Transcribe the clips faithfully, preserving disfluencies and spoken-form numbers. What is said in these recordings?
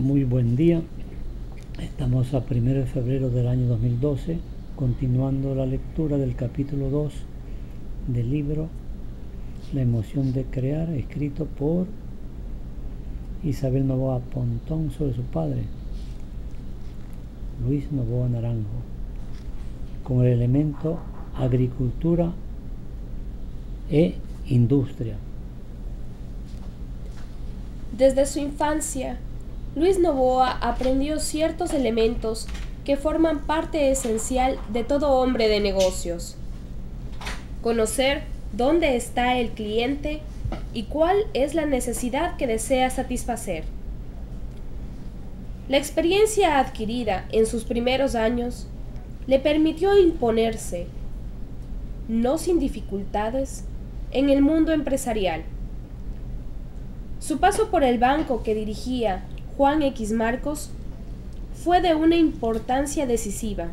Muy buen día. Estamos a primero de febrero del año dos mil doce, continuando la lectura del capítulo dos del libro La emoción de crear, escrito por Isabel Novoa Pontón sobre su padre, Luis Novoa Naranjo, con el elemento agricultura e industria. Desde su infancia, Luis Novoa aprendió ciertos elementos que forman parte esencial de todo hombre de negocios. Conocer dónde está el cliente y cuál es la necesidad que desea satisfacer. La experiencia adquirida en sus primeros años le permitió imponerse, no sin dificultades, en el mundo empresarial. Su paso por el banco que dirigía Juan X Marcos fue de una importancia decisiva.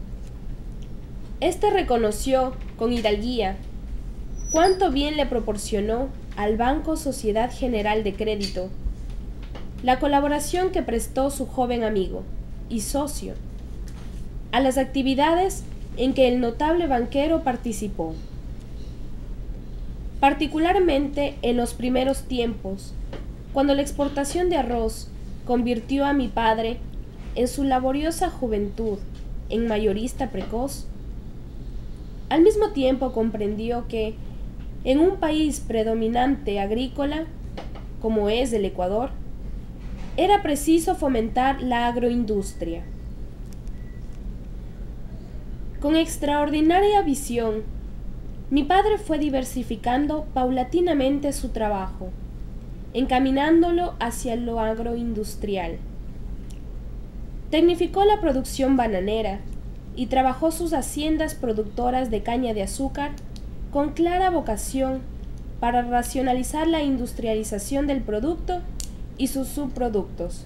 Este reconoció con hidalguía cuánto bien le proporcionó al Banco Sociedad General de Crédito la colaboración que prestó su joven amigo y socio a las actividades en que el notable banquero participó. Particularmente en los primeros tiempos, cuando la exportación de arroz convirtió a mi padre en su laboriosa juventud en mayorista precoz, al mismo tiempo comprendió que, en un país predominante agrícola, como es el Ecuador, era preciso fomentar la agroindustria. Con extraordinaria visión, mi padre fue diversificando paulatinamente su trabajo, encaminándolo hacia lo agroindustrial. Tecnificó la producción bananera y trabajó sus haciendas productoras de caña de azúcar con clara vocación para racionalizar la industrialización del producto y sus subproductos.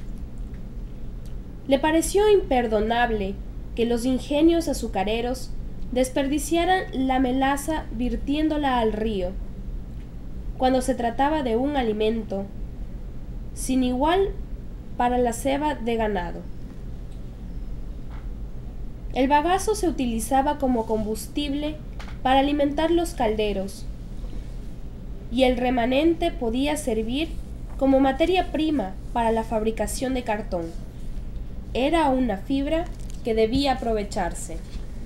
Le pareció imperdonable que los ingenios azucareros desperdiciaran la melaza virtiéndola al río, cuando se trataba de un alimento sin igual para la ceba de ganado. El bagazo se utilizaba como combustible para alimentar los calderos, y el remanente podía servir como materia prima para la fabricación de cartón. Era una fibra que debía aprovecharse.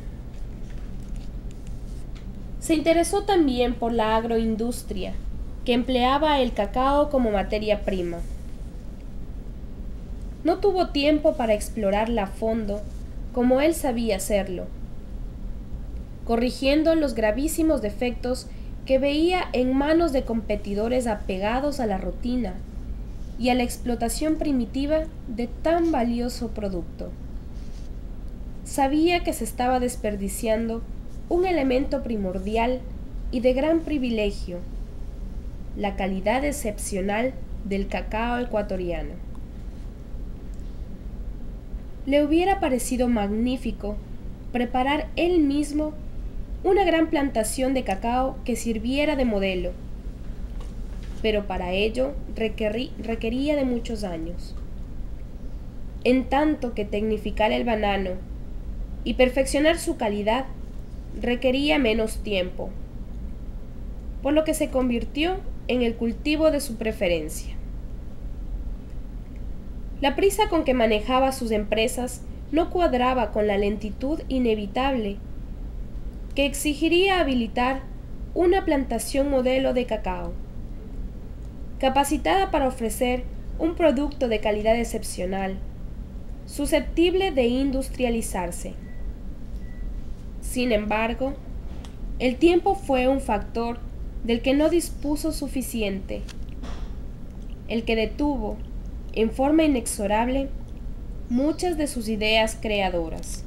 Se interesó también por la agroindustria, que empleaba el cacao como materia prima. No tuvo tiempo para explorarla a fondo como él sabía hacerlo, corrigiendo los gravísimos defectos que veía en manos de competidores apegados a la rutina y a la explotación primitiva de tan valioso producto. Sabía que se estaba desperdiciando un elemento primordial y de gran privilegio, la calidad excepcional del cacao ecuatoriano. Le hubiera parecido magnífico preparar él mismo una gran plantación de cacao que sirviera de modelo, pero para ello requerí, requería de muchos años. En tanto que tecnificar el banano y perfeccionar su calidad requería menos tiempo, por lo que se convirtió en el cultivo de su preferencia. La prisa con que manejaba sus empresas no cuadraba con la lentitud inevitable que exigiría habilitar una plantación modelo de cacao, capacitada para ofrecer un producto de calidad excepcional, susceptible de industrializarse. Sin embargo, el tiempo fue un factor del que no dispuso suficiente, el que detuvo, en forma inexorable, muchas de sus ideas creadoras.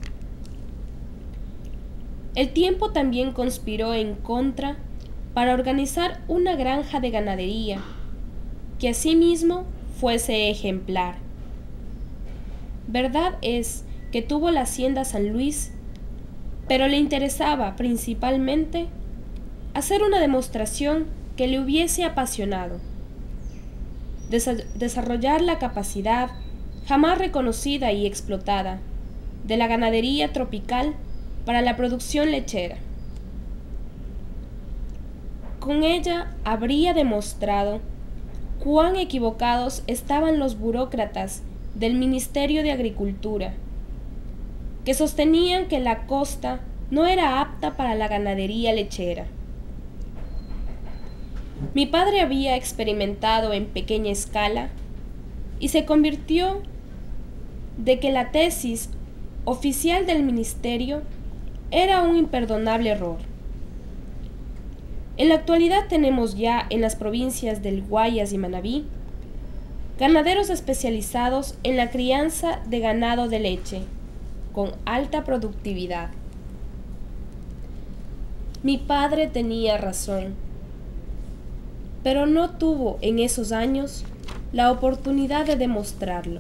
El tiempo también conspiró en contra para organizar una granja de ganadería que asimismo fuese ejemplar. Verdad es que tuvo la hacienda San Luis, pero le interesaba principalmente hacer una demostración que le hubiese apasionado. desa- desarrollar la capacidad jamás reconocida y explotada de la ganadería tropical para la producción lechera. Con ella habría demostrado cuán equivocados estaban los burócratas del Ministerio de Agricultura, que sostenían que la costa no era apta para la ganadería lechera. Mi padre había experimentado en pequeña escala y se convirtió de que la tesis oficial del ministerio era un imperdonable error. En la actualidad tenemos ya en las provincias del Guayas y Manabí ganaderos especializados en la crianza de ganado de leche con alta productividad. Mi padre tenía razón, pero no tuvo en esos años la oportunidad de demostrarlo.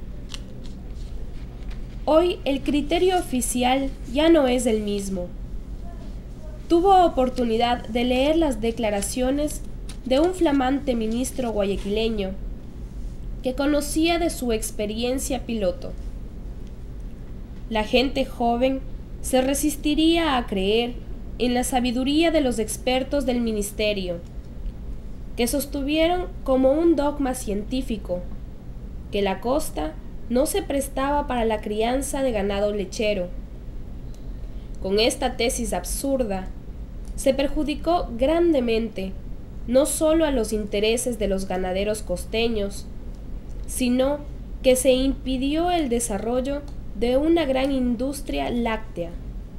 Hoy el criterio oficial ya no es el mismo. Tuvo oportunidad de leer las declaraciones de un flamante ministro guayaquileño que conocía de su experiencia piloto. La gente joven se resistiría a creer en la sabiduría de los expertos del ministerio, que sostuvieron como un dogma científico que la costa no se prestaba para la crianza de ganado lechero. Con esta tesis absurda, se perjudicó grandemente no solo a los intereses de los ganaderos costeños, sino que se impidió el desarrollo de una gran industria láctea.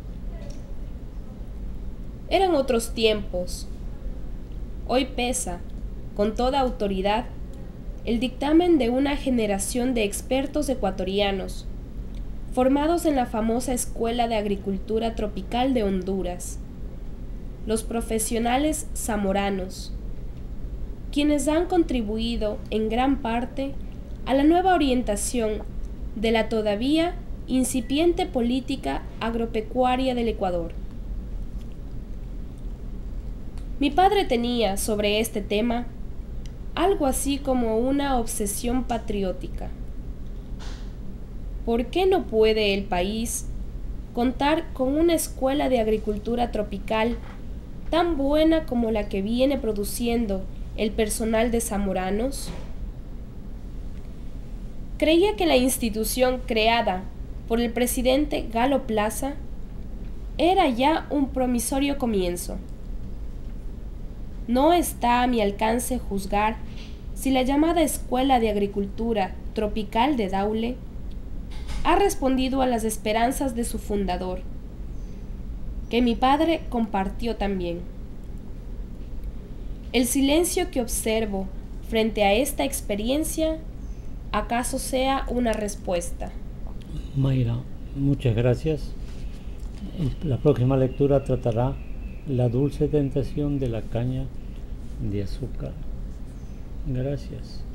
Eran otros tiempos. Hoy pesa, con toda autoridad, el dictamen de una generación de expertos ecuatorianos, formados en la famosa Escuela de Agricultura Tropical de Honduras, los profesionales zamoranos, quienes han contribuido en gran parte a la nueva orientación de la todavía incipiente política agropecuaria del Ecuador. Mi padre tenía sobre este tema algo así como una obsesión patriótica. ¿Por qué no puede el país contar con una escuela de agricultura tropical tan buena como la que viene produciendo el personal de Zamoranos? Creía que la institución creada por el presidente Galo Plaza era ya un promisorio comienzo. No está a mi alcance juzgar si la llamada Escuela de Agricultura Tropical de Daule ha respondido a las esperanzas de su fundador, que mi padre compartió también. El silencio que observo frente a esta experiencia, ¿acaso sea una respuesta? Mayra, muchas gracias. La próxima lectura tratará la dulce tentación de la caña de azúcar. Gracias.